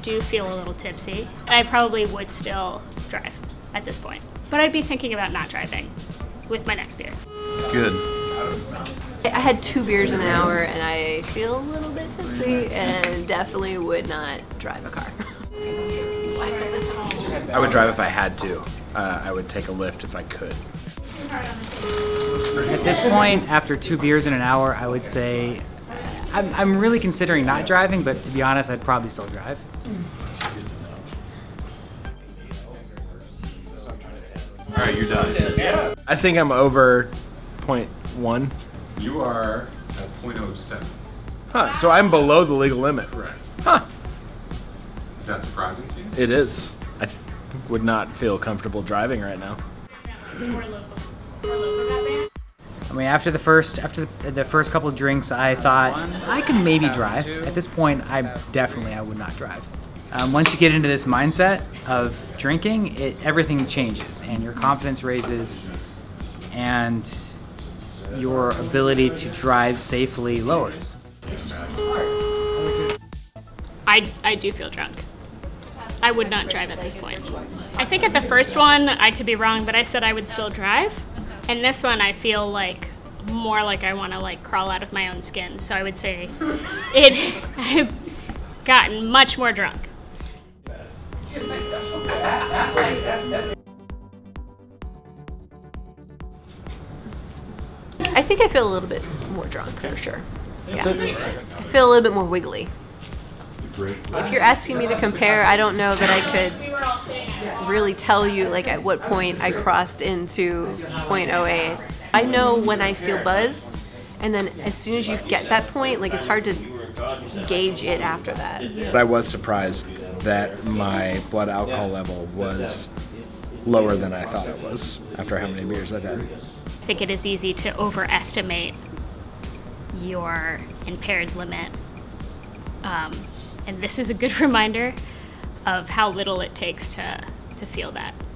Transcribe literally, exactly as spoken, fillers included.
do feel a little tipsy. I probably would still drive at this point. But I'd be thinking about not driving with my next beer. Good. I had two beers in an hour and I feel a little bit tipsy and definitely would not drive a car. I would drive if I had to. Uh, I would take a Lyft if I could. At this point, after two beers in an hour, I would say I'm, I'm really considering not driving, but to be honest, I'd probably still drive. All right, you're done. I think I'm over point one. You are at point oh seven. Huh, so I'm below the legal limit. Correct. Huh, Is that surprising to you? it is. I would not feel comfortable driving right now. I mean, after the first after the, the first couple of drinks, I thought I could maybe drive. At this point, I definitely I would not drive. Um, once you get into this mindset of drinking, it, everything changes, and your confidence raises, and your ability to drive safely lowers. I, I do feel drunk. I would not drive at this point. I think at the first one, I could be wrong, but I said I would still drive. And this one, I feel like more like I want to like crawl out of my own skin. So I would say it. I've gotten much more drunk. I think I feel a little bit more drunk for sure. Yeah. I feel a little bit more wiggly. If you're asking me to compare, I don't know that I could really tell you like at what point I crossed into point oh eight. I know when I feel buzzed, and then as soon as you get that point, like it's hard to gauge it after that. But I was surprised that my blood alcohol level was lower than I thought it was after how many beers I'd had. I think it is easy to overestimate your impaired limit. Um, and this is a good reminder of how little it takes to, to feel that.